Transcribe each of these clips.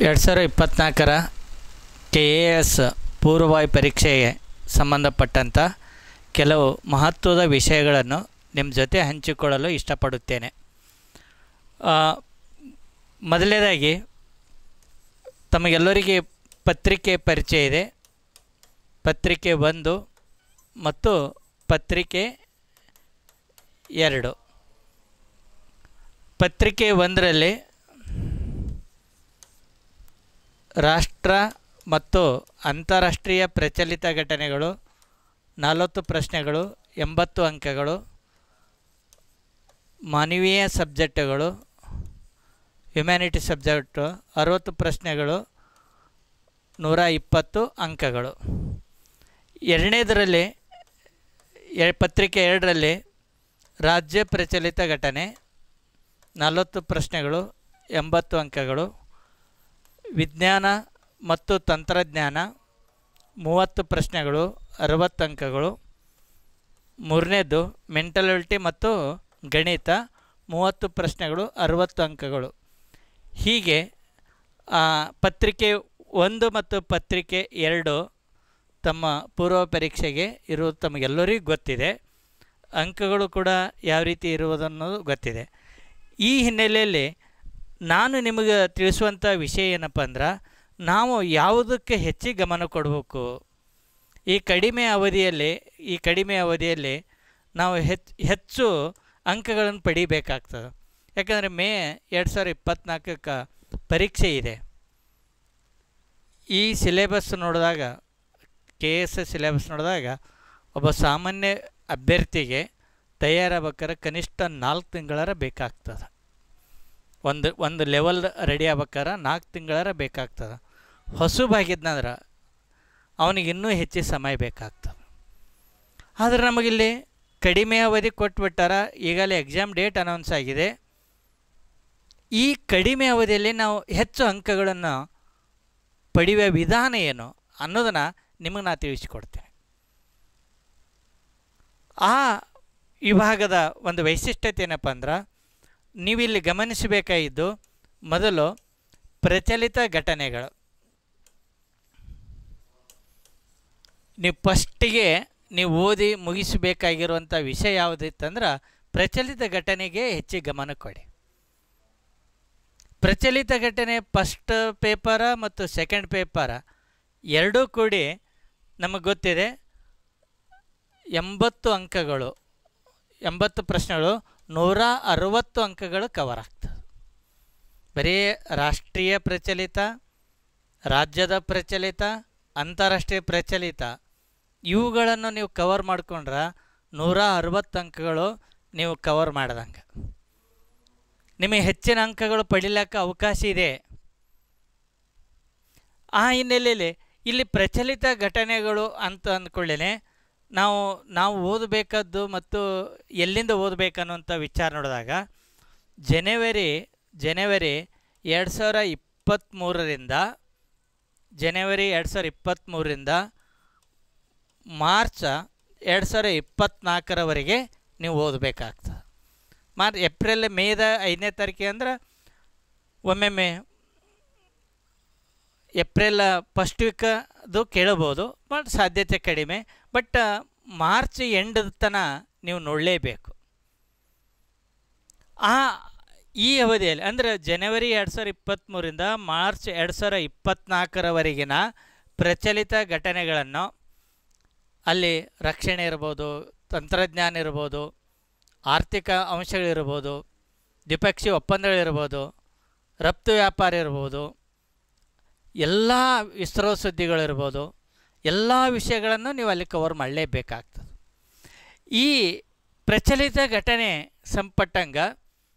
2024 KAS ಪೂರ್ವವಾಯು ಪರೀಕ್ಷೆಗೆ ಸಂಬಂಧಪಟ್ಟಂಥ ಕೆಲವು ಮಹತ್ವದ ವಿಷಯಗಳನ್ನು ನಿಮ್ಮ ಜೊತೆ ಹಂಚಿಕೊಳ್ಳಲು ಇಷ್ಟಪಡುತ್ತೇನೆ. ಮೊದಲನೇದಾಗಿ ತಮಗೆಲ್ಲರಿಗೆ ಪತ್ರಿಕೆ ಪರಿಚಯ ಇದೆ. ಪತ್ರಿಕೆ 1 ಮತ್ತು ಪತ್ರಿಕೆ 2. ಪತ್ರಿಕೆ 1ರಲ್ಲಿ ರಾಷ್ಟ್ರ ಮತ್ತು ಅಂತಾರಾಷ್ಟ್ರೀಯ ಪ್ರಚಲಿತ ಘಟನೆಗಳು 40 ಪ್ರಶ್ನೆಗಳು 80 ಅಂಕಗಳು, ಮಾನವೀಯ ಸಬ್ಜೆಕ್ಟುಗಳು ಹ್ಯುಮ್ಯಾನಿಟಿ ಸಬ್ಜೆಕ್ಟು 60 ಪ್ರಶ್ನೆಗಳು 120 ಅಂಕಗಳು. ಎರಡನೇದರಲ್ಲಿ ಪತ್ರಿಕೆ 2ರಲ್ಲಿ ರಾಜ್ಯ ಪ್ರಚಲಿತ ಘಟನೆ 40 ಪ್ರಶ್ನೆಗಳು 80 ಅಂಕಗಳು, ವಿಜ್ಞಾನ ಮತ್ತು ತಂತ್ರಜ್ಞಾನ 30 ಪ್ರಶ್ನೆಗಳು 60 ಅಂಕಗಳು. ಮೂರನೇದು ಮೆಂಟಲಿಟಿ ಮತ್ತು ಗಣಿತ 30 ಪ್ರಶ್ನೆಗಳು 60 ಅಂಕಗಳು. ಹೀಗೆ ಪತ್ರಿಕೆ 1 ಮತ್ತು ಪತ್ರಿಕೆ 2 ತಮ್ಮ ಪೂರ್ವ ಪರೀಕ್ಷೆಗೆ ಇರುವುದು ತಮಗೆಲ್ಲರಿಗೂ ಗೊತ್ತಿದೆ. ಅಂಕಗಳು ಕೂಡ ಯಾವ ರೀತಿ ಇರುವುದನ್ನೋದು ಗೊತ್ತಿದೆ. ಈ ಹಿನ್ನೆಲೆಯಲ್ಲಿ ನಾನು ನಿಮಗೆ ತಿಳಿಸುವಂಥ ವಿಷಯ ಏನಪ್ಪ ಅಂದ್ರೆ, ನಾವು ಯಾವುದಕ್ಕೆ ಹೆಚ್ಚಿಗೆ ಗಮನ ಕೊಡಬೇಕು. ಈ ಕಡಿಮೆ ಅವಧಿಯಲ್ಲಿ ನಾವು ಹೆಚ್ಚು ಅಂಕಗಳನ್ನು ಪಡಿಬೇಕಾಗ್ತದೆ. ಯಾಕಂದರೆ ಮೇ 2024ಕ್ಕೆ ಪರೀಕ್ಷೆ ಇದೆ. ಈ ಸಿಲೆಬಸ್ ನೋಡಿದಾಗ, KAS ಸಿಲೆಬಸ್ ನೋಡಿದಾಗ ಒಬ್ಬ ಸಾಮಾನ್ಯ ಅಭ್ಯರ್ಥಿಗೆ ತಯಾರಾಗಬೇಕಾದ್ರೆ ಕನಿಷ್ಠ 4 ತಿಂಗಳರ ಬೇಕಾಗ್ತದೆ. ಒಂದು ಲೆವೆಲ್ ರೆಡಿ ಆಗ್ಬೇಕಾದ್ರೆ 4 ತಿಂಗಳರ ಬೇಕಾಗ್ತದೆ. ಹೊಸಬಾಗಿದ್ನಂದ್ರೆ ಅವನಿಗೆ ಇನ್ನೂ ಹೆಚ್ಚಿನ ಸಮಯ ಬೇಕಾಗ್ತದೆ. ಆದರೆ ನಮಗಿಲ್ಲಿ ಕಡಿಮೆ ಅವಧಿ ಕೊಟ್ಬಿಟ್ಟಾರ. ಈಗಲೇ ಎಕ್ಸಾಮ್ ಡೇಟ್ ಅನೌನ್ಸ್ ಆಗಿದೆ. ಈ ಕಡಿಮೆ ಅವಧಿಯಲ್ಲಿ ನಾವು ಹೆಚ್ಚು ಅಂಕಗಳನ್ನು ಪಡೆಯುವ ವಿಧಾನ ಏನು ಅನ್ನೋದನ್ನು ನಿಮಗೆ ನಾನು ತಿಳಿಸಿಕೊಡ್ತೇನೆ. ಆ ವಿಭಾಗದ ಒಂದು ವೈಶಿಷ್ಟ್ಯತೆ ಏನಪ್ಪ ಅಂದ್ರೆ, ನೀವಿಲ್ಲಿ ಗಮನಿಸಬೇಕಾಗಿದ್ದು ಮೊದಲು ಪ್ರಚಲಿತ ಘಟನೆಗಳು. ನೀವು ಫಸ್ಟಿಗೆ ನೀವು ಓದಿ ಮುಗಿಸಬೇಕಾಗಿರುವಂಥ ವಿಷಯ ಯಾವುದಿತ್ತಂದ್ರೆ ಪ್ರಚಲಿತ ಘಟನೆಗೆ ಹೆಚ್ಚಿಗೆ ಗಮನ ಕೊಡಿ. ಪ್ರಚಲಿತ ಘಟನೆ ಫಸ್ಟ್ ಪೇಪರ ಮತ್ತು ಸೆಕೆಂಡ್ ಪೇಪರ ಎರಡೂ ಕೂಡಿ ನಮಗೆ ಗೊತ್ತಿದೆ 80 ಅಂಕಗಳು, 80 ಪ್ರಶ್ನೆಗಳು 160 ಅಂಕಗಳು ಕವರ್ ಆಗ್ತದೆ. ಬರೀ ರಾಷ್ಟ್ರೀಯ ಪ್ರಚಲಿತ, ರಾಜ್ಯದ ಪ್ರಚಲಿತ, ಅಂತಾರಾಷ್ಟ್ರೀಯ ಪ್ರಚಲಿತ ಇವುಗಳನ್ನು ನೀವು ಕವರ್ ಮಾಡಿಕೊಂಡ್ರೆ 160 ಅಂಕಗಳು ನೀವು ಕವರ್ ಮಾಡ್ದಂಗೆ. ನಿಮಗೆ ಹೆಚ್ಚಿನ ಅಂಕಗಳು ಪಡಿಲಿಕ್ಕೆ ಅವಕಾಶ ಇದೆ. ಆ ಹಿನ್ನೆಲೆಯಲ್ಲಿ ಇಲ್ಲಿ ಪ್ರಚಲಿತ ಘಟನೆಗಳು ಅಂತ ಅಂದ್ಕೊಳ್ಳೇ ನಾವು ಓದಬೇಕಾದ್ದು ಮತ್ತು ಎಲ್ಲಿಂದ ಓದಬೇಕನ್ನುವಂಥ ವಿಚಾರ ನೋಡಿದಾಗ ಜನವರಿ 2023ರಿಂದ ಮಾರ್ಚ್ 2024ರವರೆಗೆ ನೀವು ಓದಬೇಕಾಗ್ತದೆ. ಏಪ್ರಿಲ್ ಮೇದ 5ನೇ ತಾರೀಕಿಗೆ ಅಂದ್ರೆ ಒಮ್ಮೊಮ್ಮೆ ಏಪ್ರಿಲ್ ಫಸ್ಟ್ ವೀಕದು ಕೇಳಬಹುದು, ಬಟ್ ಸಾಧ್ಯತೆ ಕಡಿಮೆ. ಬಟ್ ಮಾರ್ಚ್ ಎಂಡ್ ತನಕ ನೀವು ನೋಡಲೇಬೇಕು. ಈ ಅವಧಿಯಲ್ಲಿ ಅಂದರೆ ಜನವರಿ 2023ರಿಂದ ಮಾರ್ಚ್ 2024ರವರೆಗಿನ ಪ್ರಚಲಿತ ಘಟನೆಗಳನ್ನು, ಅಲ್ಲಿ ರಕ್ಷಣೆ ಇರ್ಬೋದು, ತಂತ್ರಜ್ಞಾನ ಇರ್ಬೋದು, ಆರ್ಥಿಕ ಅಂಶಗಳಿರ್ಬೋದು, ದ್ವಿಪಕ್ಷೀಯ ಒಪ್ಪಂದಗಳಿರ್ಬೋದು, ರಫ್ತು ವ್ಯಾಪಾರ ಇರ್ಬೋದು, ಎಲ್ಲ ಇಸ್ರೋ ಸುದ್ದಿಗಳಿರ್ಬೋದು, ಎಲ್ಲ ವಿಷಯಗಳನ್ನು ನೀವು ಅಲ್ಲಿ ಕವರ್ ಮಾಡಲೇಬೇಕಾಗ್ತದೆ. ಈ ಪ್ರಚಲಿತ ಘಟನೆ ಸಂಪಟ್ಟಂಗೆ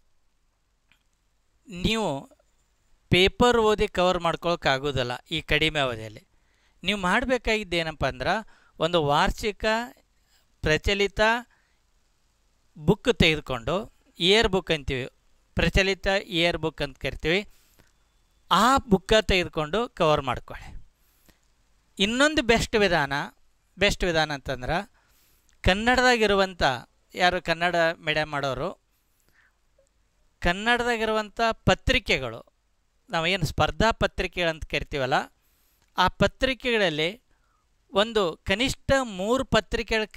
ನೀವು ಪೇಪರ್ ಓದಿ ಕವರ್ ಮಾಡ್ಕೊಳ್ಳೋಕ್ಕಾಗೋದಿಲ್ಲ. ಈ ಕಡಿಮೆ ಅವಧಿಯಲ್ಲಿ ನೀವು ಮಾಡಬೇಕಾಗಿದ್ದೇನಪ್ಪ ಅಂದ್ರೆ, ಒಂದು ವಾರ್ಷಿಕ ಪ್ರಚಲಿತ ಬುಕ್ ತೆಗೆದುಕೊಂಡು, ಇಯರ್ ಬುಕ್ ಅಂತೀವಿ, ಪ್ರಚಲಿತ ಇಯರ್ ಬುಕ್ ಅಂತ ಕರಿತೀವಿ, ಆ ಬುಕ್ಕ ತೆಗೆದುಕೊಂಡು ಕವರ್ ಮಾಡ್ಕೊಳ್ಳಿ. ಇನ್ನೊಂದು ಬೆಸ್ಟ್ ವಿಧಾನ ಅಂತಂದ್ರೆ, ಕನ್ನಡದಾಗಿರುವಂಥ ಯಾರು ಕನ್ನಡ ಮೀಡಿಯಮ್ ಮಾಡೋರು ಕನ್ನಡದಾಗಿರುವಂಥ ಪತ್ರಿಕೆಗಳು ನಾವೇನು ಸ್ಪರ್ಧಾ ಪತ್ರಿಕೆಗಳಂತ ಕರಿತೀವಲ್ಲ, ಆ ಪತ್ರಿಕೆಗಳಲ್ಲಿ ಒಂದು ಕನಿಷ್ಠ 3 ಪತ್ರಿಕೆಗಳು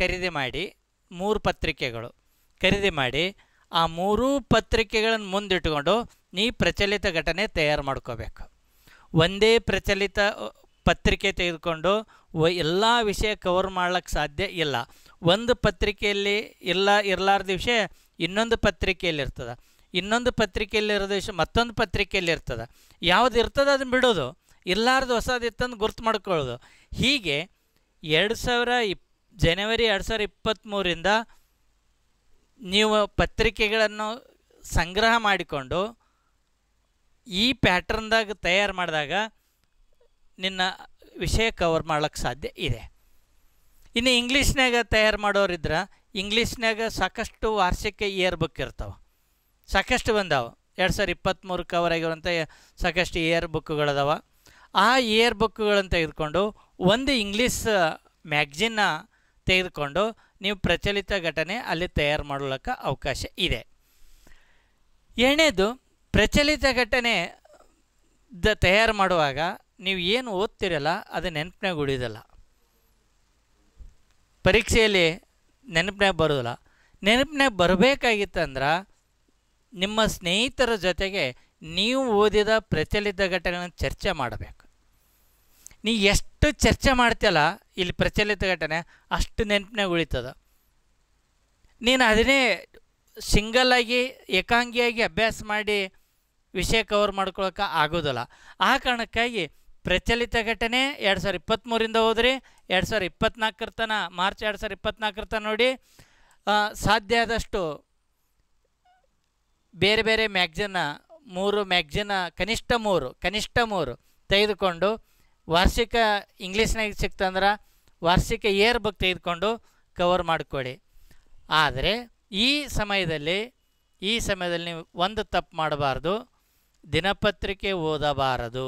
ಖರೀದಿ ಮಾಡಿ ಆ 3 ಪತ್ರಿಕೆಗಳನ್ನು ಮುಂದಿಟ್ಟುಕೊಂಡು ನೀ ಪ್ರಚಲಿತ ಘಟನೆ ತಯಾರು ಮಾಡ್ಕೋಬೇಕು. ಒಂದೇ ಪ್ರಚಲಿತ ಪತ್ರಿಕೆ ತೆಗೆದುಕೊಂಡು ಎಲ್ಲ ವಿಷಯ ಕವರ್ ಮಾಡ್ಲಿಕ್ಕೆ ಸಾಧ್ಯ ಇಲ್ಲ. ಒಂದು ಪತ್ರಿಕೆಯಲ್ಲಿ ಇರಲಾರ್ದ ವಿಷಯ ಇನ್ನೊಂದು ಪತ್ರಿಕೆಯಲ್ಲಿ ಇರ್ತದೆ, ಇನ್ನೊಂದು ಪತ್ರಿಕೆಯಲ್ಲಿ ಇರೋದು ವಿಷಯ ಮತ್ತೊಂದು ಪತ್ರಿಕೆಯಲ್ಲಿ ಇರ್ತದೆ. ಯಾವುದು ಇರ್ತದೆ ಅದನ್ನು ಬಿಡೋದು, ಇರಲಾರ್ದು ಹೊಸದಿತ್ತಂದು ಗುರ್ತು ಮಾಡ್ಕೊಳ್ಳೋದು. ಹೀಗೆ ಜನವರಿ 2023ರಿಂದ ನೀವು ಪತ್ರಿಕೆಗಳನ್ನು ಸಂಗ್ರಹ ಮಾಡಿಕೊಂಡು ಈ ಪ್ಯಾಟ್ರನ್ದಾಗ ತಯಾರು ಮಾಡಿದಾಗ ನಿನ್ನ ವಿಷಯ ಕವರ್ ಮಾಡ್ಲಿಕ್ಕೆ ಸಾಧ್ಯ ಇದೆ. ಇನ್ನು ಇಂಗ್ಲೀಷ್ನಾಗ ತಯಾರು ಮಾಡೋರಿದ್ರೆ ಇಂಗ್ಲೀಷ್ನಾಗ ಸಾಕಷ್ಟು ವಾರ್ಷಿಕ ಇಯರ್ ಬುಕ್ ಇರ್ತಾವೆ, ಸಾಕಷ್ಟು ಬಂದಾವೆ. 2023 ಕವರ್ ಆಗಿರುವಂಥ ಸಾಕಷ್ಟು ಇಯರ್ ಬುಕ್ಗಳದಾವ. ಆ ಇಯರ್ ಬುಕ್ಗಳನ್ನು ತೆಗೆದುಕೊಂಡು ಒಂದು ಇಂಗ್ಲೀಷ್ ಮ್ಯಾಗ್ಝಿನ್ನ ತೆಗೆದುಕೊಂಡು ನೀವು ಪ್ರಚಲಿತ ಘಟನೆ ಅಲ್ಲಿ ತಯಾರು ಮಾಡಲಿಕ್ಕೆ ಅವಕಾಶ ಇದೆ. ಎರಡನೇದು, ಪ್ರಚಲಿತ ಘಟನೆ ತಯಾರು ಮಾಡುವಾಗ ನೀವು ಏನು ಓದ್ತಿರಲ್ಲ ಅದು ನೆನಪಿನಾಗ ಉಳಿಯೋದಿಲ್ಲ, ಪರೀಕ್ಷೆಯಲ್ಲಿ ನೆನಪಿನಾಗ ಬರೋದಿಲ್ಲ. ನೆನಪಿನಾಗ ಬರಬೇಕಾಗಿತ್ತಂದ್ರೆ ನಿಮ್ಮ ಸ್ನೇಹಿತರ ಜೊತೆಗೆ ನೀವು ಓದಿದ ಪ್ರಚಲಿತ ಘಟನೆಗಳನ್ನು ಚರ್ಚೆ ಮಾಡಬೇಕು. ನೀ ಎಷ್ಟು ಚರ್ಚೆ ಮಾಡ್ತೀಯಲ್ಲ ಇಲ್ಲಿ ಪ್ರಚಲಿತ ಘಟನೆ ಅಷ್ಟು ನೆನಪಿನಾಗ ಉಳಿತದ. ನೀನು ಅದನ್ನೇ ಸಿಂಗಲ್ಲಾಗಿ ಏಕಾಂಗಿಯಾಗಿ ಅಭ್ಯಾಸ ಮಾಡಿ ವಿಷಯ ಕವರ್ ಮಾಡ್ಕೊಳಕ್ಕೆ ಆಗೋದಿಲ್ಲ. ಆ ಕಾರಣಕ್ಕಾಗಿ ಪ್ರಚಲಿತ ಘಟನೆ 2023ರಿಂದ ಹೋದ್ರಿ 2024 ತನಕ, ಮಾರ್ಚ್ 2024 ತನಕ ನೋಡಿ. ಸಾಧ್ಯ ಆದಷ್ಟು ಬೇರೆ ಬೇರೆ ಮ್ಯಾಗ್ಝಿನ್ನ ಕನಿಷ್ಠ ಮೂರು ತೆಗೆದುಕೊಂಡು ವಾರ್ಷಿಕ ಇಂಗ್ಲೀಷ್ನಾಗ ಸಿಕ್ತಂದ್ರೆ ವಾರ್ಷಿಕ ಇಯರ್ ಬುಕ್ ತೆಗೆದುಕೊಂಡು ಕವರ್ ಮಾಡಿಕೊಡಿ. ಆದರೆ ಈ ಸಮಯದಲ್ಲಿ ನೀವು ಒಂದು ತಪ್ಪು ಮಾಡಬಾರ್ದು, ದಿನಪತ್ರಿಕೆ ಓದಬಾರದು.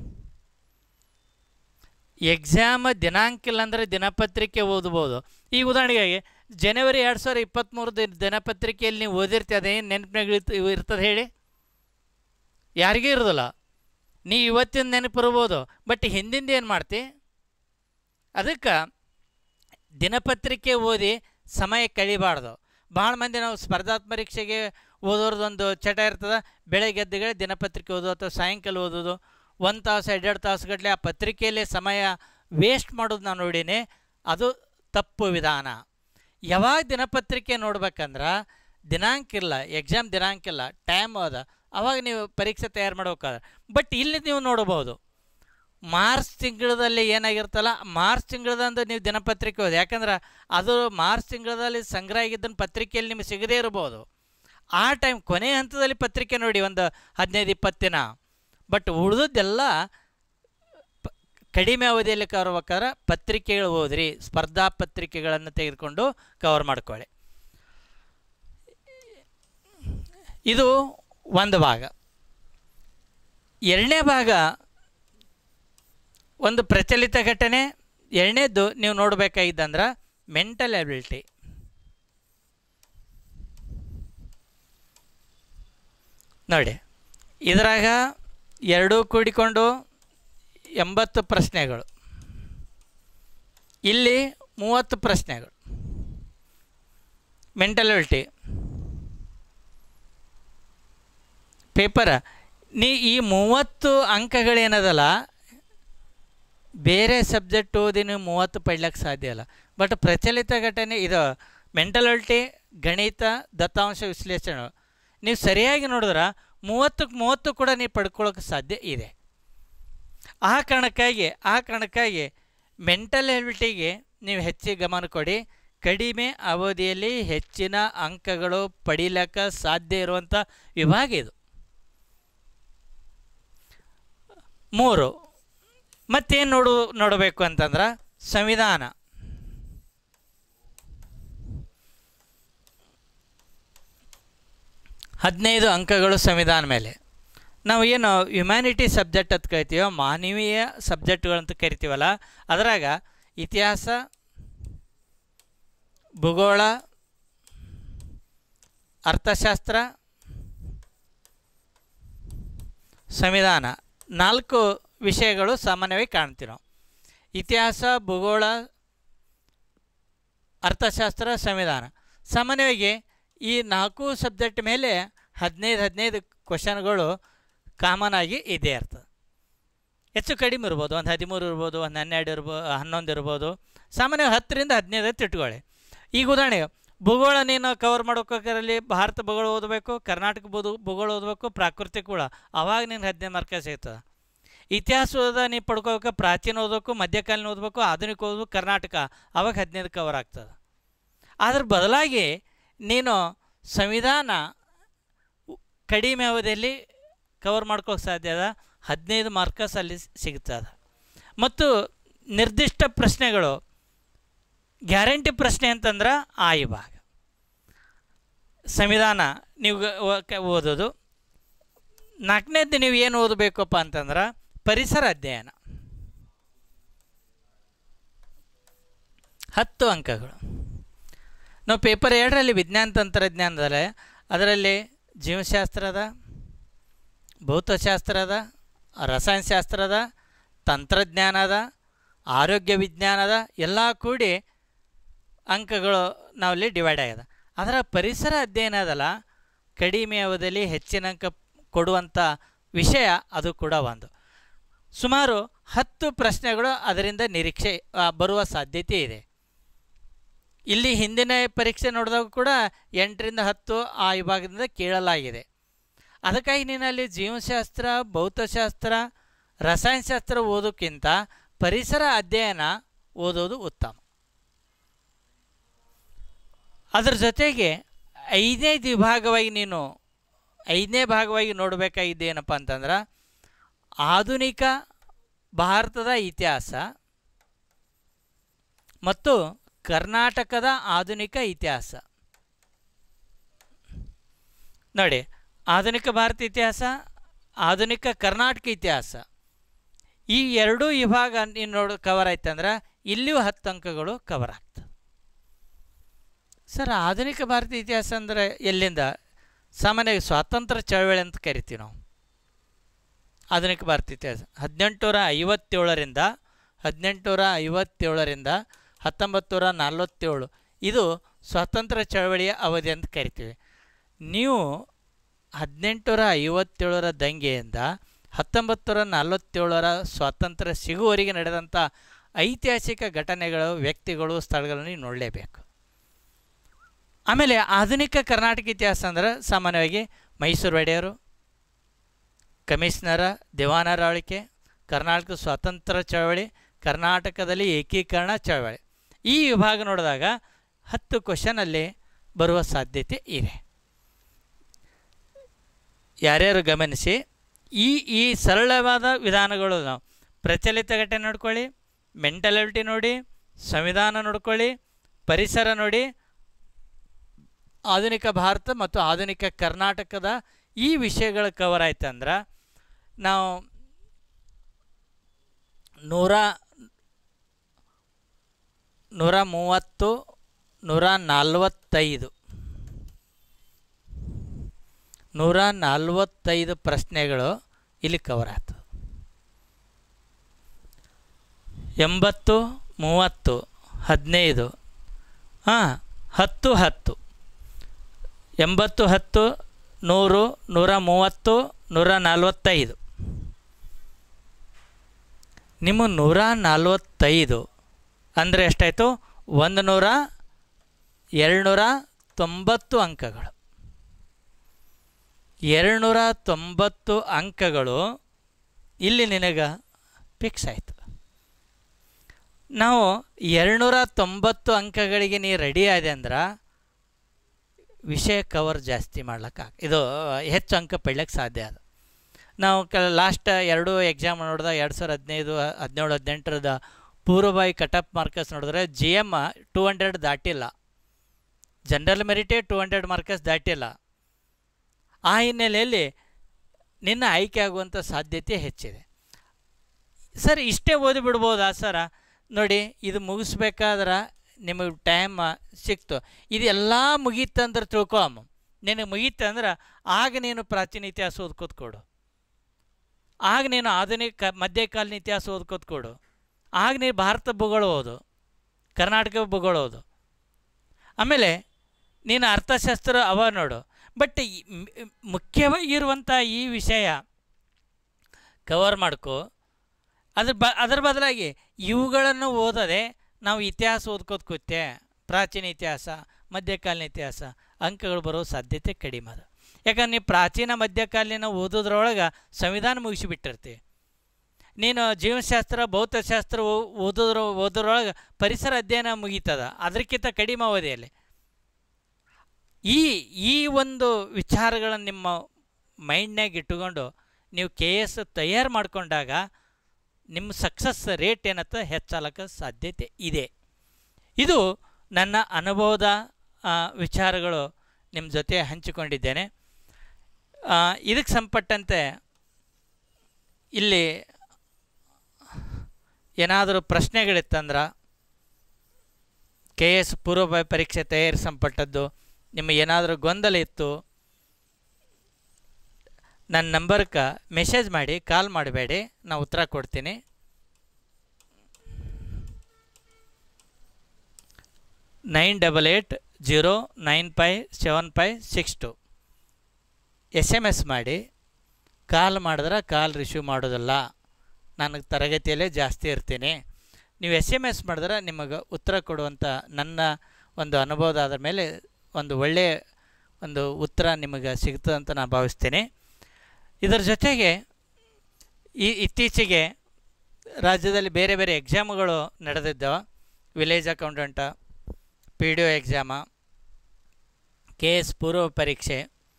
ಎಕ್ಸಾಮ್ ದಿನಾಂಕ ಇಲ್ಲ ಅಂದರೆ ದಿನಪತ್ರಿಕೆ ಓದ್ಬೋದು. ಈ ಉದಾಹರಣೆಗಾಗಿ ಜನವರಿ 2023 ದಿನಪತ್ರಿಕೆಯಲ್ಲಿ ನೀವು ಓದಿರ್ತೀವಿ, ಅದೇನು ನೆನಪಿನಾಗ ಇರ್ತದೆ ಹೇಳಿ? ಯಾರಿಗೂ ಇರೋದಿಲ್ಲ. ನೀ ಇವತ್ತಿನ ನೆನಪಿರ್ಬೋದು, ಬಟ್ ಹಿಂದಿಂದ ಏನು ಮಾಡ್ತಿ? ಅದಕ್ಕೆ ದಿನಪತ್ರಿಕೆ ಓದಿ ಸಮಯ ಕಳಿಬಾರ್ದು. ಭಾಳ ಮಂದಿ ನಾವು ಸ್ಪರ್ಧಾತ್ಮಕ ಪರೀಕ್ಷೆಗೆ ಓದೋರ್ದೊಂದು ಚಟ ಇರ್ತದೆ, ಬೆಳಗ್ಗೆ ಎದ್ದುಗಳೇ ದಿನಪತ್ರಿಕೆ ಓದೋದು ಅಥವಾ ಸಾಯಂಕಾಲ ಓದೋದು, 1 ತಾಸು 2 ತಾಸುಗಟ್ಟಲೆ ಆ ಪತ್ರಿಕೆಯಲ್ಲೇ ಸಮಯ ವೇಸ್ಟ್ ಮಾಡೋದು ನಾನು ನೋಡೀನಿ. ಅದು ತಪ್ಪು ವಿಧಾನ. ಯಾವಾಗ ದಿನಪತ್ರಿಕೆ ನೋಡ್ಬೇಕಂದ್ರೆ ದಿನಾಂಕ ಇಲ್ಲ, ಎಕ್ಸಾಮ್ ದಿನಾಂಕ ಇಲ್ಲ, ಟೈಮ್ ಅದ, ಅವಾಗ ನೀವು ಪರೀಕ್ಷೆ ತಯಾರು ಮಾಡ್ಬೇಕಾದ್ರೆ. ಬಟ್ ಇಲ್ಲಿ ನೀವು ನೋಡ್ಬೋದು ಮಾರ್ಚ್ ತಿಂಗಳಲ್ಲಿ ಏನಾಗಿರ್ತಲ್ಲ, ಮಾರ್ಚ್ ತಿಂಗಳದಂದು ನೀವು ದಿನಪತ್ರಿಕೆ ಓದಿ, ಯಾಕಂದ್ರೆ ಅದು ಮಾರ್ಚ್ ತಿಂಗಳಲ್ಲಿ ಸಂಗ್ರಹ ಆಗಿದ್ದನ್ನು ಪತ್ರಿಕೆಯಲ್ಲಿ ನಿಮಗೆ ಸಿಗದೇ ಇರ್ಬೋದು. ಆ ಟೈಮ್ ಕೊನೆ ಹಂತದಲ್ಲಿ ಪತ್ರಿಕೆ ನೋಡಿ ಒಂದು 15-20 ದಿನ. ಬಟ್ ಉಳಿದದ್ದೆಲ್ಲ ಕಡಿಮೆ ಅವಧಿಯಲ್ಲಿ ಕವರ್ ಮಾಡ್ಬೇಕಾದ್ರೆ ಪತ್ರಿಕೆಗಳು ಓದ್ರಿ, ಸ್ಪರ್ಧಾ ಪತ್ರಿಕೆಗಳನ್ನು ತೆಗೆದುಕೊಂಡು ಕವರ್ ಮಾಡ್ಕೊಳ್ಳಿ. ಇದು ಒಂದು ಭಾಗ. ಎರಡನೇ ಭಾಗ ಒಂದು ಪ್ರಚಲಿತ ಘಟನೆ. ಎರಡನೇದು ನೀವು ನೋಡಬೇಕಾಗಿದ್ದಂದ್ರೆ ಮೆಂಟಲ್ ಎಬಿಲಿಟಿ. ನೋಡಿ, ಇದರಾಗ ಎರಡೂ ಕೂಡಿಕೊಂಡು 80 ಪ್ರಶ್ನೆಗಳು, ಇಲ್ಲಿ 30 ಪ್ರಶ್ನೆಗಳು. ಮೆಂಟಲ್ ಎಬಿಲಿಟಿ ಪೇಪರ ಈ 30 ಅಂಕಗಳೇನದಲ್ಲ, ಬೇರೆ ಸಬ್ಜೆಕ್ಟ್ ಓದಿ ನೀವು 30 ಪಡ್ಲಿಕ್ಕೆ ಸಾಧ್ಯ ಇಲ್ಲ. ಬಟ್ ಪ್ರಚಲಿತ ಘಟನೆ ಇದು ಮೆಂಟಲ್ ಎಬಿಲಿಟಿ, ಗಣಿತ, ದತ್ತಾಂಶ ವಿಶ್ಲೇಷಣೆ ನೀವು ಸರಿಯಾಗಿ ನೋಡಿದ್ರೆ 30ಕ್ಕೆ 30 ಕೂಡ ನೀವು ಪಡ್ಕೊಳ್ಳೋಕೆ ಸಾಧ್ಯ ಇದೆ. ಆ ಕಾರಣಕ್ಕಾಗಿ ಮೆಂಟಲ್ ಎಬಿಲಿಟಿಗೆ ನೀವು ಹೆಚ್ಚಿಗೆ ಗಮನ ಕೊಡಿ. ಕಡಿಮೆ ಅವಧಿಯಲ್ಲಿ ಹೆಚ್ಚಿನ ಅಂಕಗಳು ಪಡೀಲಿಕ್ಕೆ ಸಾಧ್ಯ ಇರುವಂಥ ವಿಭಾಗ ಇದು. 3 ಮತ್ತೇನು ನೋಡಬೇಕು ಅಂತಂದ್ರೆ ಸಂವಿಧಾನ. ಹದಿನೈದು ಅಂಕಗಳು ಸಂವಿಧಾನ ಮೇಲೆ. ನಾವು ಏನು ಹ್ಯುಮ್ಯಾನಿಟಿ ಸಬ್ಜೆಕ್ಟ್ ಅಂತ ಕರಿತೀವೋ, ಮಾನವೀಯ ಸಬ್ಜೆಕ್ಟ್ಗಳಂತ ಕರಿತೀವಲ್ಲ, ಅದರಾಗ ಇತಿಹಾಸ, ಭೂಗೋಳ, ಅರ್ಥಶಾಸ್ತ್ರ, ಸಂವಿಧಾನ 4 ವಿಷಯಗಳು ಸಾಮಾನ್ಯವಾಗಿ ಕಾಣ್ತೀವಿ ನಾವು. ಇತಿಹಾಸ, ಭೂಗೋಳ, ಅರ್ಥಶಾಸ್ತ್ರ, ಸಂವಿಧಾನ. ಸಾಮಾನ್ಯವಾಗಿ ಈ 4 ಸಬ್ಜೆಕ್ಟ್ ಮೇಲೆ 15 ಕ್ವಶನ್ಗಳು ಕಾಮನ್ ಆಗಿ ಇದೇ ಇರ್ತದೆ. ಹೆಚ್ಚು ಕಡಿಮೆ ಇರ್ಬೋದು, ಒಂದು 13 ಇರ್ಬೋದು, ಒಂದು 12 ಇರ್ಬೋದು, 11 ಇರ್ಬೋದು. ಸಾಮಾನ್ಯ 10ರಿಂದ 15 ಇಟ್ಕೊಳ್ಳಿ. ಈಗ ಉದಾಹರಣೆಗೆ ಭೂಗೋಳ ನೀನು ಕವರ್ ಮಾಡ್ಕೋಕರಲ್ಲಿ ಭಾರತ ಭೂಗೋಳ ಓದಬೇಕು, ಕರ್ನಾಟಕ ಭೂಗೋಳ ಓದಬೇಕು, ಪ್ರಾಕೃತಿಕ ಕೂಡ, ಅವಾಗ ನಿನ್ಗೆ 15 ಮಾರ್ಕ ಸಿಗ್ತದೆ. ಇತಿಹಾಸ ಓದ ನೀ ಪಡ್ಕೋಬೇಕು, ಪ್ರಾಚೀನ ಓದಬೇಕು, ಮಧ್ಯಕಾಲೀನ ಓದಬೇಕು, ಆಧುನಿಕ ಓದಬೇಕು, ಕರ್ನಾಟಕ, ಅವಾಗ 15 ಕವರ್ ಆಗ್ತದೆ. ಅದ್ರ ಬದಲಾಗಿ ನೀನು ಸಂವಿಧಾನ ಕಡಿಮೆ ಅವಧಿಯಲ್ಲಿ ಕವರ್ ಮಾಡ್ಕೋಕ್ಕೆ ಸಾಧ್ಯ ಅದ, 15 ಮಾರ್ಕಸ್ ಅಲ್ಲಿ ಸಿಗ್ತದೆ. ಮತ್ತು ನಿರ್ದಿಷ್ಟ ಪ್ರಶ್ನೆಗಳು, ಗ್ಯಾರಂಟಿ ಪ್ರಶ್ನೆ ಅಂತಂದ್ರೆ ಆ ವಿಭಾಗ ಸಂವಿಧಾನ ನೀವು ಓದೋದು. 4ನೇದು ನೀವು ಏನು ಓದಬೇಕಪ್ಪ ಅಂತಂದ್ರೆ ಪರಿಸರ ಅಧ್ಯಯನ, 10 ಅಂಕಗಳು. ನಾವು ಪೇಪರ್ 2ರಲ್ಲಿ ವಿಜ್ಞಾನ ತಂತ್ರಜ್ಞಾನದಲ್ಲಿ ಅದರಲ್ಲಿ ಜೀವಶಾಸ್ತ್ರದ, ಭೌತಶಾಸ್ತ್ರದ, ರಸಾಯನಶಾಸ್ತ್ರದ, ತಂತ್ರಜ್ಞಾನದ, ಆರೋಗ್ಯ ವಿಜ್ಞಾನದ ಎಲ್ಲ ಕೂಡಿ ಅಂಕಗಳು ನಾವಲ್ಲಿ ಡಿವೈಡ್ ಆಗಿದೆ. ಅದರ ಪರಿಸರ ಅಧ್ಯಯನ ಅದಲ್ಲ, ಕಡಿಮೆ ಅವಧಿಯಲ್ಲಿ ಹೆಚ್ಚಿನ ಅಂಕ ಕೊಡುವಂಥ ವಿಷಯ, ಅದು ಕೂಡ ಒಂದು. ಸುಮಾರು 10 ಪ್ರಶ್ನೆಗಳು ಅದರಿಂದ ನಿರೀಕ್ಷೆ ಬರುವ ಸಾಧ್ಯತೆ ಇದೆ. ಇಲ್ಲಿ ಹಿಂದಿನ ಪರೀಕ್ಷೆ ನೋಡಿದಾಗ ಕೂಡ 8ರಿಂದ 10 ಆ ವಿಭಾಗದಿಂದ ಕೇಳಲಾಗಿದೆ. ಅದಕ್ಕಾಗಿ ನೀನು ಅಲ್ಲಿ ಜೀವಶಾಸ್ತ್ರ, ಭೌತಶಾಸ್ತ್ರ, ರಸಾಯನಶಾಸ್ತ್ರ ಓದೋಕ್ಕಿಂತ ಪರಿಸರ ಅಧ್ಯಯನ ಓದೋದು ಉತ್ತಮ. ಅದರ ಜೊತೆಗೆ 5ನೇ ವಿಭಾಗವಾಗಿ ನೀನು 5ನೇ ಭಾಗವಾಗಿ ನೋಡಬೇಕಾಗಿದ್ದೇನಪ್ಪ ಅಂತಂದ್ರೆ ಆಧುನಿಕ ಭಾರತದ ಇತಿಹಾಸ ಮತ್ತು ಕರ್ನಾಟಕದ ಆಧುನಿಕ ಇತಿಹಾಸ. ನೋಡಿ, ಆಧುನಿಕ ಭಾರತ ಇತಿಹಾಸ, ಆಧುನಿಕ ಕರ್ನಾಟಕ ಇತಿಹಾಸ, ಈ 2 ವಿಭಾಗ ನೀನು ಕವರ್ ಆಯ್ತಂದ್ರೆ ಇಲ್ಲಿಯೂ 10 ಅಂಕಗಳು ಕವರ್ ಆಗ್ತದೆ. ಸರ್, ಆಧುನಿಕ ಭಾರತ ಇತಿಹಾಸ ಅಂದರೆ ಎಲ್ಲಿಂದ? ಸಾಮಾನ್ಯವಾಗಿ ಸ್ವಾತಂತ್ರ್ಯ ಚಳವಳಿ ಅಂತ ಕರಿತೀವಿ ನಾವು. ಆಧುನಿಕ ಭಾರತ ಇತಿಹಾಸ 1857ರಿಂದ 1947 ಇದು ಸ್ವಾತಂತ್ರ್ಯ ಚಳವಳಿಯ ಅವಧಿ ಅಂತ ಕರಿತೀವಿ. ನೀವು 1857ರ ದಂಗೆಯಿಂದ 1947ರ ಸ್ವಾತಂತ್ರ್ಯ ಸಿಗುವವರೆಗೆ ನಡೆದಂಥ ಐತಿಹಾಸಿಕ ಘಟನೆಗಳು, ವ್ಯಕ್ತಿಗಳು, ಸ್ಥಳಗಳನ್ನು ನೀವು ನೋಡಲೇಬೇಕು. ಆಮೇಲೆ ಆಧುನಿಕ ಕರ್ನಾಟಕ ಇತಿಹಾಸ ಅಂದರೆ ಸಾಮಾನ್ಯವಾಗಿ ಮೈಸೂರು ಒಡೆಯರು, ಕಮಿಷನರ, ದಿವಾನರ ಆಳ್ವಿಕೆ, ಕರ್ನಾಟಕ ಸ್ವಾತಂತ್ರ್ಯ ಚಳವಳಿ, ಕರ್ನಾಟಕದಲ್ಲಿ ಏಕೀಕರಣ ಚಳವಳಿ, ಈ ವಿಭಾಗ ನೋಡಿದಾಗ 10 ಕ್ವಶನಲ್ಲಿ ಬರುವ ಸಾಧ್ಯತೆ ಇದೆ. ಯಾರ್ಯಾರು ಗಮನಿಸಿ, ಈ ಸರಳವಾದ ವಿಧಾನಗಳು ನಾವು ಪ್ರಚಲಿತ ಘಟನೆ ನೋಡ್ಕೊಳ್ಳಿ, ಮೆಂಟಾಲಿಟಿ ನೋಡಿ, ಸಂವಿಧಾನ ನೋಡ್ಕೊಳ್ಳಿ, ಪರಿಸರ ನೋಡಿ, ಆಧುನಿಕ ಭಾರತ ಮತ್ತು ಆಧುನಿಕ ಕರ್ನಾಟಕದ ಈ ವಿಷಯಗಳು ಕವರ್ ಆಯ್ತಂದ್ರೆ ನಾವು 145 ಪ್ರಶ್ನೆಗಳು ಇಲ್ಲಿ ಕವರ್ ಆಗ್ತದೆ. 80, 30, 15, 10, 10, 80, 10, 100, 130, 145. ನಿಮ್ಮ 145 ಅಂದರೆ ಎಷ್ಟಾಯಿತು? 290 ಅಂಕಗಳು. 290 ಅಂಕಗಳು ಇಲ್ಲಿ ನಿನಗೆ ಫಿಕ್ಸ್ ಆಯಿತು. ನಾವು 290 ಅಂಕಗಳಿಗೆ ನೀ ರೆಡಿ ಆದೆ ಅಂದ್ರೆ ವಿಷಯ ಕವರ್ ಜಾಸ್ತಿ ಮಾಡ್ಲಿಕ್ಕೆ ಇದು ಹೆಚ್ಚು ಅಂಕ ಪಡ್ಲಿಕ್ಕೆ ಸಾಧ್ಯ ಅದು. ನಾವು ಲಾಸ್ಟ್ 2 ಎಕ್ಸಾಮ್ ನೋಡಿದಾಗ 2015, 17, 18ರದ ಪೂರ್ವಭಾವಿ ಕಟಪ್ ಮಾರ್ಕಸ್ ನೋಡಿದ್ರೆ GM 200 ದಾಟಿಲ್ಲ, ಜನರಲ್ ಮೆರಿಟೇ 200 ಮಾರ್ಕಸ್ ದಾಟಿಲ್ಲ. ಆ ಹಿನ್ನೆಲೆಯಲ್ಲಿ ನಿನ್ನ ಆಯ್ಕೆ ಆಗುವಂಥ ಸಾಧ್ಯತೆ ಹೆಚ್ಚಿದೆ. ಸರ್, ಇಷ್ಟೇ ಓದಿಬಿಡ್ಬೋದಾ ಸರ? ನೋಡಿ, ಇದು ಮುಗಿಸ್ಬೇಕಾದ್ರೆ ನಿಮಗೆ ಟೈಮ್ ಸಿಕ್ತು, ಇದೆಲ್ಲ ಮುಗೀತಂದ್ರೆ ತಿಳ್ಕೊಳಮ್ಮ. ನಿನಗೆ ಮುಗೀತಂದ್ರೆ ಆಗ ನೀನು ಪ್ರಾಚೀನ ಇತಿಹಾಸ ಓದ್ಕೋತ ಕೊಡು. ಆಗ ನೀನು ಆಧುನಿಕ ಮಧ್ಯಕಾಲೀನ ಇತಿಹಾಸ ಓದ್ಕೋತ ಕೊಡು. ಆಗ ನೀನು ಭಾರತ ಭೂಗೋಳ ಓದು, ಕರ್ನಾಟಕ ಭೂಗೋಳ ಓದು. ಆಮೇಲೆ ನೀನು ಅರ್ಥಶಾಸ್ತ್ರ ಅವ ನೋಡು. ಬಟ್ ಮುಖ್ಯವಾಗಿರುವಂಥ ಈ ವಿಷಯ ಕವರ್ ಮಾಡ್ಕೋ. ಅದರ ಬದಲಾಗಿ ಇವುಗಳನ್ನು ಓದದೆ ನಾವು ಇತಿಹಾಸ ಓದ್ಕೋತ ಕೂತೆ, ಪ್ರಾಚೀನ ಇತಿಹಾಸ, ಮಧ್ಯಕಾಲೀನ ಇತಿಹಾಸ, ಅಂಕಗಳು ಬರೋ ಸಾಧ್ಯತೆ ಕಡಿಮೆ ಅದ. ಯಾಕಂದ್ರೆ ನೀವು ಪ್ರಾಚೀನ ಮಧ್ಯಕಾಲೀನ ಓದೋದ್ರೊಳಗೆ ಸಂವಿಧಾನ ಮುಗಿಸಿಬಿಟ್ಟಿರ್ತೀವಿ. ನೀನು ಜೀವಶಾಸ್ತ್ರ, ಭೌತಶಾಸ್ತ್ರ ಓದೋದ್ರೊಳಗೆ ಪರಿಸರ ಅಧ್ಯಯನ ಮುಗೀತದ, ಅದಕ್ಕಿಂತ ಕಡಿಮೆ ಅವಧಿಯಲ್ಲಿ. ಈ ಒಂದು ವಿಚಾರಗಳನ್ನು ನಿಮ್ಮ ಮೈಂಡ್ನಾಗ ಇಟ್ಟುಕೊಂಡು ನೀವು KS ತಯಾರು ಮಾಡಿಕೊಂಡಾಗ ನಿಮ್ಮ ಸಕ್ಸಸ್ ರೇಟ್ ಏನತ್ತ ಹೆಚ್ಚಾಲಕ್ಕೆ ಸಾಧ್ಯತೆ ಇದೆ. ಇದು ನನ್ನ ಅನುಭವದ ವಿಚಾರಗಳು ನಿಮ್ಮ ಜೊತೆ ಹಂಚಿಕೊಂಡಿದ್ದೇನೆ. ಇದಕ್ಕೆ ಸಂಪಟ್ಟಂತೆ ಇಲ್ಲಿ ಏನಾದರೂ ಪ್ರಶ್ನೆಗಳಿತ್ತಂದ್ರೆ KS ಪೂರ್ವ ಪರೀಕ್ಷೆ ತಯಾರಿ ಸಂಪಟ್ಟದ್ದು ನಿಮಗೆ ಏನಾದರೂ ಗೊಂದಲ ಇತ್ತು, ನನ್ನ ನಂಬರ್ಗೆ ಮೆಸೇಜ್ ಮಾಡಿ, ಕಾಲ್ ಮಾಡಬೇಡಿ, ನಾನು ಉತ್ತರ ಕೊಡ್ತೀನಿ. 9880957562 SMS ಮಾಡಿ. ಕಾಲ್ ಮಾಡಿದ್ರೆ ಕಾಲ್ ರಿಸೀವ್ ಮಾಡೋದಿಲ್ಲ, ನನಗೆ ತರಗತಿಯಲ್ಲೇ ಜಾಸ್ತಿ ಇರ್ತೀನಿ. ನೀವು SMS ಮಾಡಿದ್ರೆ ನಿಮಗೆ ಉತ್ತರ ಕೊಡುವಂಥ ನನ್ನ ಒಂದು ಅನುಭವದ ಮೇಲೆ ಒಂದು ಒಳ್ಳೆಯ ಒಂದು ಉತ್ತರ ನಿಮಗೆ ಸಿಗ್ತದೆ ಅಂತ ನಾನು ಭಾವಿಸ್ತೀನಿ. ಇದರ ಜೊತೆಗೆ ಇತ್ತೀಚೆಗೆ ರಾಜ್ಯದಲ್ಲಿ ಬೇರೆ ಬೇರೆ ಎಕ್ಸಾಮ್ಗಳು ನಡೆದಿದ್ದಾವೆ. Village accountant, PDO exam, KS ಪೂರ್ವ ಪರೀಕ್ಷೆ.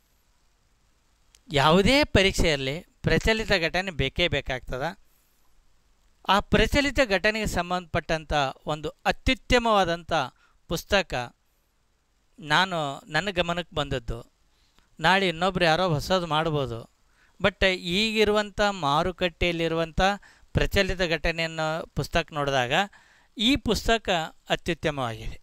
ಯಾವುದೇ ಪರೀಕ್ಷೆಯಲ್ಲಿ ಪ್ರಚಲಿತ ಘಟನೆ ಬೇಕೇ ಬೇಕಾಗ್ತದೆ. ಆ ಪ್ರಚಲಿತ ಘಟನೆಗೆ ಸಂಬಂಧಪಟ್ಟಂಥ ಒಂದು ಅತ್ಯುತ್ತಮವಾದಂಥ ಪುಸ್ತಕ ನನ್ನ ಗಮನಕ್ಕೆ ಬಂದದ್ದು. ನಾಳೆ ಇನ್ನೊಬ್ರು ಯಾರೋ ಹೊಸದು ಮಾಡ್ಬೋದು, ಬಟ್ ಈಗಿರುವಂಥ ಮಾರುಕಟ್ಟೆಯಲ್ಲಿರುವಂಥ ಪ್ರಚಲಿತ ಘಟನೆಯನ್ನು ಪುಸ್ತಕ ನೋಡಿದಾಗ ಈ ಪುಸ್ತಕ ಅತ್ಯುತ್ತಮವಾಗಿದೆ.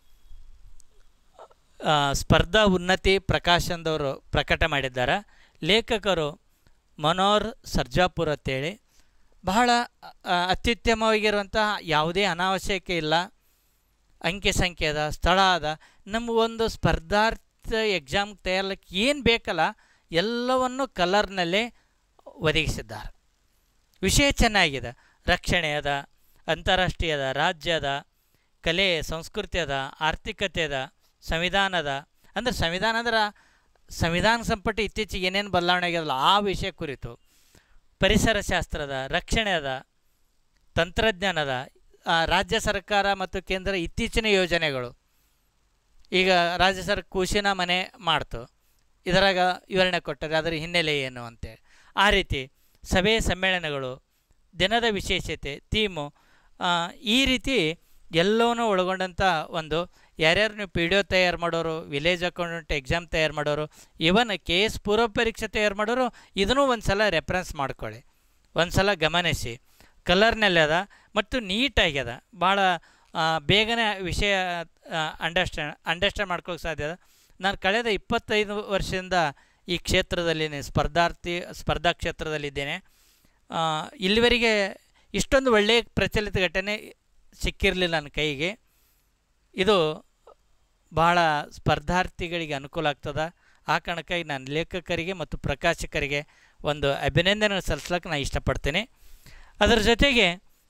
ಸ್ಪರ್ಧಾ ಉನ್ನತಿ ಪ್ರಕಾಶನದವರು ಪ್ರಕಟ ಮಾಡಿದ್ದಾರೆ. ಲೇಖಕರು ಮನೋಹರ್ ಸರ್ಜಾಪುರ್ ಅಂತೇಳಿ. ಬಹಳ ಅತ್ಯುತ್ತಮವಾಗಿರುವಂಥ ಯಾವುದೇ ಅನಾವಶ್ಯಕ ಇಲ್ಲ, ಅಂಕೆ ಸಂಖ್ಯೆ ಅದ, ಸ್ಥಳ ಅದ. ನಮ್ಮ ಒಂದು ಸ್ಪರ್ಧಾರ್ಥ ಎಕ್ಸಾಮ್ ತಯಾರಲಿಕ್ಕೆ ಏನು ಬೇಕಲ್ಲ ಎಲ್ಲವನ್ನು ಕಲರ್ನಲ್ಲೇ ಒದಗಿಸಿದ್ದಾರೆ. ವಿಷಯ ಚೆನ್ನಾಗಿದೆ. ರಕ್ಷಣೆ ಅದ, ಅಂತಾರಾಷ್ಟ್ರೀಯ ಅದ, ರಾಜ್ಯ ಅದ, ಕಲೆ ಸಂಸ್ಕೃತಿ ಅದ, ಆರ್ಥಿಕತೆ ಅದ, ಸಂವಿಧಾನ ಅದ. ಅಂದರೆ ಸಂವಿಧಾನ ಅಂದ್ರೆ ಸಂವಿಧಾನ ಸಂಪಟ್ಟ ಇತ್ತೀಚೆಗೆ ಏನೇನು ಬದಲಾವಣೆ ಆಗ್ಯದಲ್ಲ ಆ ವಿಷಯ ಕುರಿತು. ಪರಿಸರ ಶಾಸ್ತ್ರದ, ರಕ್ಷಣೆ ಅದ, ತಂತ್ರಜ್ಞಾನದ, ರಾಜ್ಯ ಸರ್ಕಾರ ಮತ್ತು ಕೇಂದ್ರ ಇತ್ತೀಚಿನ ಯೋಜನೆಗಳು. ಈಗ ರಾಜ್ಯ ಸರ್ಕಾರ ಕೂಸಿನ ಮನೆ ಮಾಡ್ತು, ಇದರಾಗ ವಿವರಣೆ ಕೊಟ್ಟರೆ ಅದರ ಹಿನ್ನೆಲೆ ಏನು ಅಂತೇಳಿ. ಆ ರೀತಿ ಸಭೆ ಸಮ್ಮೇಳನಗಳು, ದಿನದ ವಿಶೇಷತೆ, ಥೀಮು, ಈ ರೀತಿ ಎಲ್ಲವನ್ನೂ ಒಳಗೊಂಡಂಥ ಒಂದು ಯಾರ್ಯಾರು ನೀವು PDO ತಯಾರು ಮಾಡೋರು, ವಿಲೇಜ್ ಅಕೌಂಟೆಂಟ್ ಎಕ್ಸಾಮ್ ತಯಾರು ಮಾಡೋರು, ಇವನ್ KS ಪೂರ್ವ ಪರೀಕ್ಷೆ ತಯಾರು ಮಾಡೋರು, ಇದನ್ನೂ ಒಂದು ಸಲ ರೆಫರೆನ್ಸ್ ಮಾಡ್ಕೊಳ್ಳಿ, ಒಂದು ಸಲ ಗಮನಿಸಿ. ಕಲರ್ನಲ್ಲಿ ಅದ ಮತ್ತು ನೀಟಾಗ್ಯದ. ಭಾಳ ಬೇಗನೆ ವಿಷಯ ಅಂಡರ್ಸ್ಟ್ಯಾಂಡ್ ಮಾಡ್ಕೊಳ್ಳೋಕೆ ಸಾಧ್ಯ ಅದ. ನಾನು ಕಳೆದ 25 ವರ್ಷದಿಂದ ಈ ಕ್ಷೇತ್ರದಲ್ಲಿ ಸ್ಪರ್ಧಾ ಕ್ಷೇತ್ರದಲ್ಲಿದ್ದೇನೆ. ಇಲ್ಲಿವರೆಗೆ ಇಷ್ಟೊಂದು ಒಳ್ಳೆಯ ಪ್ರಚಲಿತ ಘಟನೆ ಸಿಕ್ಕಿರಲಿಲ್ಲ ನನ್ನ ಕೈಗೆ. ಇದು ಭಾಳ ಸ್ಪರ್ಧಾರ್ಥಿಗಳಿಗೆ ಅನುಕೂಲ ಆಗ್ತದೆ. ಆ ಕಾರಣಕ್ಕಾಗಿ ನಾನು ಲೇಖಕರಿಗೆ ಮತ್ತು ಪ್ರಕಾಶಕರಿಗೆ ಒಂದು ಅಭಿನಂದನೆ ಸಲ್ಲಿಸ್ಲಿಕ್ಕೆ ನಾನು ಇಷ್ಟಪಡ್ತೀನಿ. ಅದರ ಜೊತೆಗೆ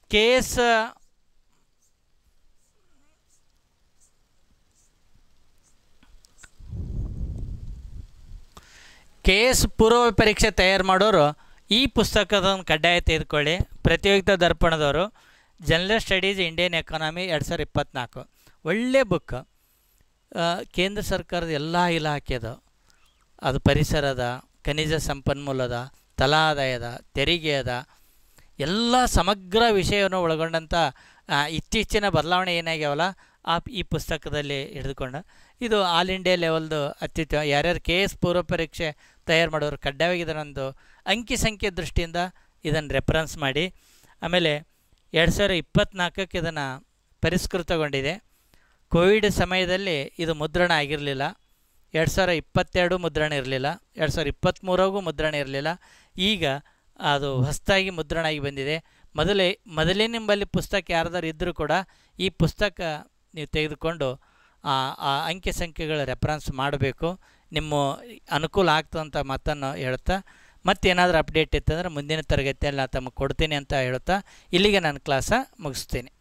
KS ಪೂರ್ವ ಪರೀಕ್ಷೆ ತಯಾರು ಮಾಡೋರು ಈ ಪುಸ್ತಕದೊಂದು ಕಡ್ಡಾಯ ತೆಗೆದುಕೊಳ್ಳಿ. ಪ್ರತಿಯೋಗಿತಾ ದರ್ಪಣದವರು ಜನರಲ್ ಸ್ಟಡೀಸ್ ಇಂಡಿಯನ್ ಎಕಾನಮಿ 2024 ಒಳ್ಳೆ ಬುಕ್. ಕೇಂದ್ರ ಸರ್ಕಾರದ ಎಲ್ಲ ಇಲಾಖೆದ, ಅದು ಪರಿಸರದ, ಖನಿಜ ಸಂಪನ್ಮೂಲದ, ತಲಾ ಆದಾಯದ, ತೆರಿಗೆ ಅದ, ಎಲ್ಲ ಸಮಗ್ರ ವಿಷಯವನ್ನು ಒಳಗೊಂಡಂಥ ಇತ್ತೀಚಿನ ಬದಲಾವಣೆ ಏನಾಗ್ಯಾವಲ್ಲ ಈ ಪುಸ್ತಕದಲ್ಲಿ ಹಿಡಿದುಕೊಂಡ. ಇದು ಆಲ್ ಇಂಡಿಯಾ ಲೆವೆಲ್ದು ಅತ್ಯುತ್ತಮ. ಯಾರ್ಯಾರು KS ಪೂರ್ವ ಪರೀಕ್ಷೆ ತಯಾರು ಮಾಡೋರು ಕಡ್ಡಾಯವಾಗಿ ಇದನ್ನೊಂದು ಅಂಕಿ ಸಂಖ್ಯೆ ದೃಷ್ಟಿಯಿಂದ ಇದನ್ನು ರೆಫರೆನ್ಸ್ ಮಾಡಿ. ಆಮೇಲೆ 2024ಕ್ಕೆ ಇದನ್ನು ಪರಿಷ್ಕೃತಗೊಂಡಿದೆ. ಕೋವಿಡ್ ಸಮಯದಲ್ಲಿ ಇದು ಮುದ್ರಣ ಆಗಿರಲಿಲ್ಲ. 2022 ಮುದ್ರಣ ಇರಲಿಲ್ಲ, 2023ಗೂ ಮುದ್ರಣ ಇರಲಿಲ್ಲ. ಈಗ ಅದು ಹೊಸದಾಗಿ ಮುದ್ರಣ ಆಗಿ ಬಂದಿದೆ. ಮೊದಲೇ ನಿಮ್ಮಲ್ಲಿ ಪುಸ್ತಕ ಯಾರ್ದಾರು ಇದ್ದರೂ ಕೂಡ ಈ ಪುಸ್ತಕ ನೀವು ತೆಗೆದುಕೊಂಡು ಆ ಅಂಕೆ ಸಂಖ್ಯೆಗಳ ರೆಫರೆನ್ಸ್ ಮಾಡಬೇಕು. ನಿಮ್ಮ ಅನುಕೂಲ ಆಗ್ತದಂಥ ಮಾತನ್ನು ಹೇಳ್ತಾ, ಮತ್ತೇನಾದರೂ ಅಪ್ಡೇಟ್ ಇತ್ತಂದರೆ ಮುಂದಿನ ತರಗತಿಯಲ್ಲಿ ನಾನು ತಮಗೆ ಕೊಡ್ತೀನಿ ಅಂತ ಹೇಳ್ತಾ ಇಲ್ಲಿಗೆ ನಾನು ಕ್ಲಾಸ ಮುಗಿಸ್ತೀನಿ.